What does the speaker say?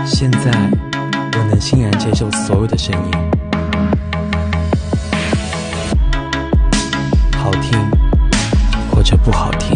现在我能欣然接受所有的声音，好听或者不好听。